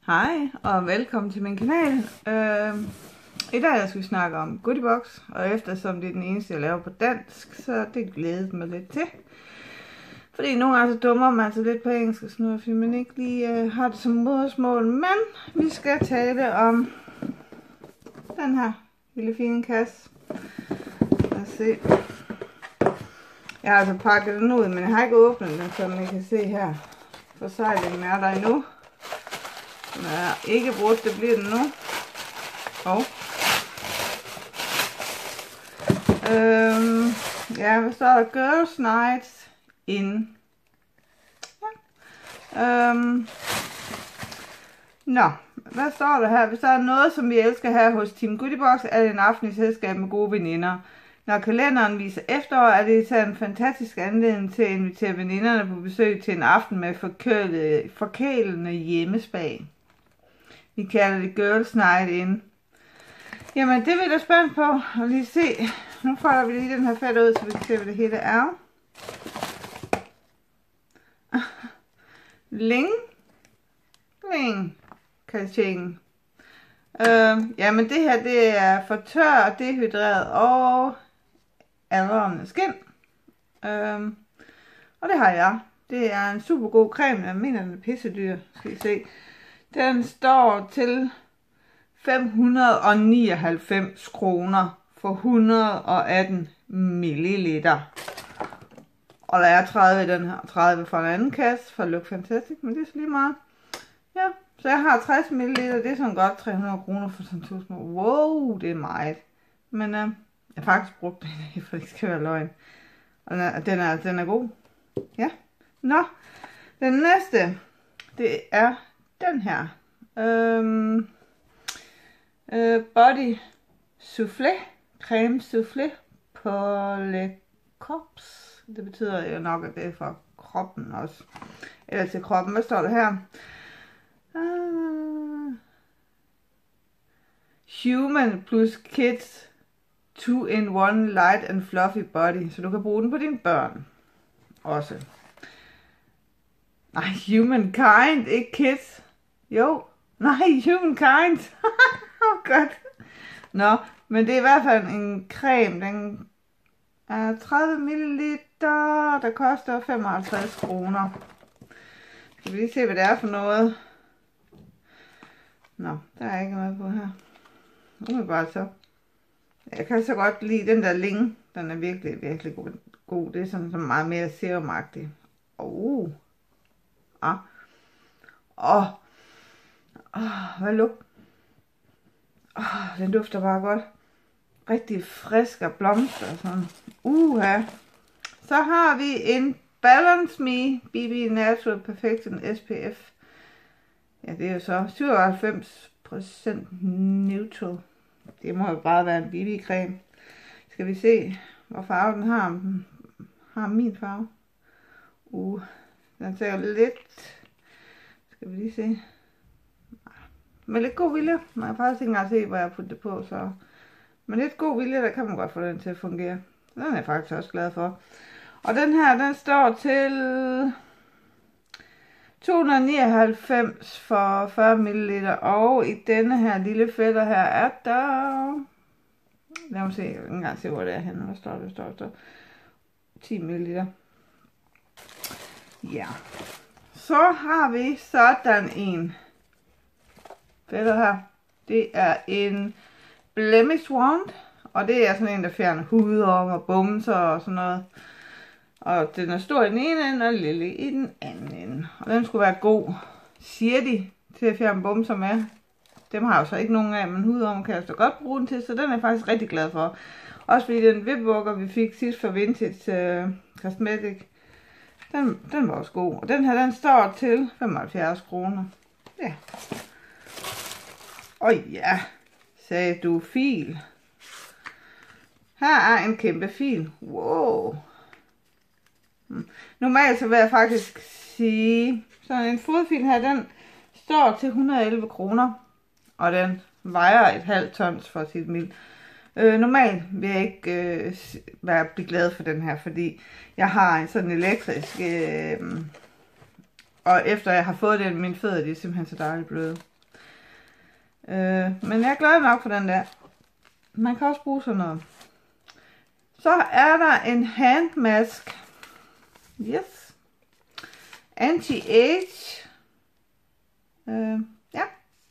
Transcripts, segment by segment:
Hej og velkommen til min kanal. I dag skal vi snakke om Goodiebox, og eftersom det er den eneste jeg laver på dansk, så det glæder mig lidt til. Fordi nogle gange så dummer man sig lidt på engelsk og sådan noget, fordi man ikke lige har det som modersmål. Men vi skal tale om den her lille fine kasse. Lad os se. Jeg har altså pakket den ud, men jeg har ikke åbnet den, som I kan se her. Forsejlingen er der endnu. Den er ikke brudt, det bliver den nu. Ja, hvad står der? Girls Nights In. Ja. Nå, hvad står der her? Hvis der er noget, som vi elsker her hos Team Goodiebox, er det en aften i selskab med gode veninder. Når kalenderen viser efterår, er det især en fantastisk anledning til at invitere veninderne på besøg til en aften med forkælende hjemmespag. Vi kalder det Girls Night In. Jamen, det vil jeg spændt på at lige se. Nu folder vi lige den her fat ud, så vi kan se, hvad det hele er. Ling. Kaching. Jamen, det her, det er for tør, dehydreret og aldrende skin. Og det har jeg. Det er en super god creme. Jeg mener, den er pissedyr. Skal I se. Den står til 599 kroner for 118 milliliter. Og der er 30 i den her, 30 fra en anden kasse fra Look Fantastic, men det er så lige meget. Ja, så jeg har 60 milliliter, det er sådan godt 300 kroner for sådan 2 små. Wow, det er meget. Men jeg har faktisk brugt det, for det skal være løgn. Og den er god. Ja. Nå, den næste, det er den her. Body Soufflé. Creme Soufflé på Le Corps. Det betyder jo nok, at det er for kroppen også. Eller til kroppen. Hvad står der her? Human plus Kids 2-in-1 light and fluffy body. Så du kan bruge den på dine børn. Også. Nej, humankind, ikke kids. Jo. Nej, humankind. Godt. Nå, men det er i hvert fald en creme. Den er 30 ml. Der koster 55 kroner. Skal vi lige se, hvad det er for noget. Nå, der er ikke noget på her. Umiddelbart så. Jeg kan så godt lide den der Ling. Den er virkelig, virkelig god. Det er sådan meget mere serumagtig. Hvad lugter? Den dufter bare godt. Rigtig frisk og blomster og sådan. Så har vi en Balance Me BB Natural Perfection SPF. Ja, det er jo så 97% neutral. Det må jo bare være en BB-creme. Skal vi se, hvor farve den har. Har min farve. Den ser lidt. Skal vi lige se. Med lidt god vilje. Man kan faktisk ikke engang se, hvor jeg har puttet det på. Så. Med lidt god vilje, der kan man godt få den til at fungere. Den er jeg faktisk også glad for. Og den her, den står til 299 for 40 ml. Og i denne her lille fætter her er der... Lad mig se, jeg kan ikke engang se, hvor det er henne. Hvad står der? 10 ml. Ja. Så har vi sådan en fætter her. Det er en Blemish Wand. Og det er sådan en, der fjerner hudorm og bumser og sådan noget. Og den er stor i den ene ende og lille i den anden ende. Og den skulle være god, siger de, til at fjerne bumser med. Dem har jeg jo så ikke nogen af, men hudorm kan jeg så godt bruge den til, så den er jeg faktisk rigtig glad for. Også fordi den vipbukker, vi fik sidst fra Vintage Cosmetic, den var også god. Og den her, den står til 75 kroner. Ja. Ja, sagde du fil. Her er en kæmpe fil. Wow. Normalt så vil jeg faktisk sige, sådan en fodfil her, den står til 111 kroner. Og den vejer et halvt tons for sit mild. Normalt vil jeg ikke blive glad for den her, fordi jeg har en sådan elektrisk, og efter jeg har fået den, mine fødder, de er simpelthen så dejligt bløde. Men jeg er glad nok for den der. Man kan også bruge sådan noget. Så er der en handmask. Yes. Anti-age. Ja.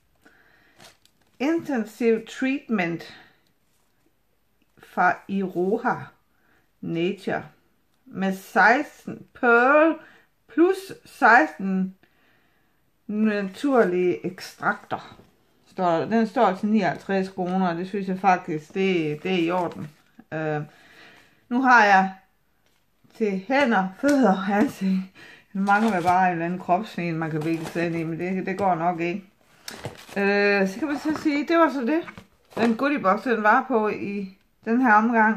Intensive treatment fra Iroha Nature. Med 16 pearl plus 16 naturlige ekstrakter. Den står til 59 kroner, og det synes jeg faktisk, det er i orden. Nu har jeg til hænder, fødder og ansigt. Det mangler bare en eller anden kropsfin, man kan vikle sig ind i, men det går nok ikke. Så kan man så sige, det var så det. Den goodiebox, den var på i den her omgang.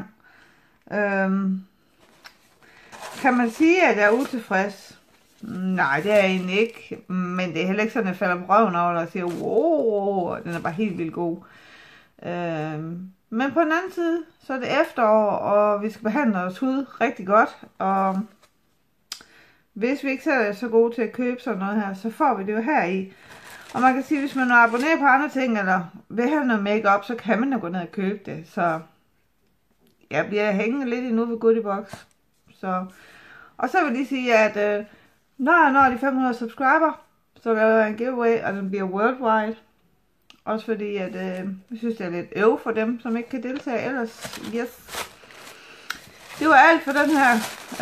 Kan man sige, at jeg er utilfreds? Nej, det er jeg egentlig ikke. Men det er heller ikke sådan, at jeg falder på røven over og siger, wow, den er bare helt vildt god. Men på den anden side, så er det efterår, og vi skal behandle vores hud rigtig godt. Og hvis vi ikke selv er så gode til at købe sådan noget her, så får vi det jo her i. Og man kan sige, hvis man abonnerer på andre ting, eller vil have noget makeup, så kan man jo gå ned og købe det. Så jeg bliver hængende lidt endnu ved Goodiebox. Og så vil jeg lige sige, at når jeg når de 500 subscriber, så vil der være en giveaway, og den bliver worldwide. Også fordi, at jeg synes, det er lidt øv for dem, som ikke kan deltage ellers. Yes. Det var alt for den her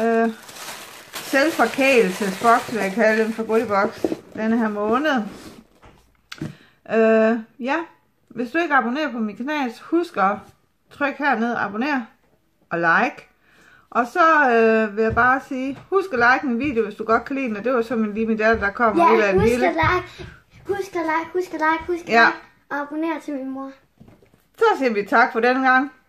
selvforkælelsesboks, vil jeg kalde den, for Goodiebox denne her måned. Ja, hvis du ikke abonnerer på min kanal, så husk at trykke hernede, abonner og like. Og så vil jeg bare sige, husk at like min video, hvis du godt kan lide den. Og det var så min datter, der kom ud af en lille. Husk at like, og abonner til min mor. Så siger vi tak for denne gang.